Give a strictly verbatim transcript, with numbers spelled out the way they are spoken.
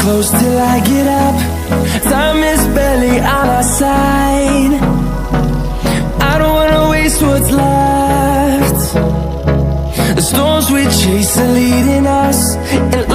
close till I get up. Time is barely on our side. I don't wanna waste what's left. The storms we chase are leading us, and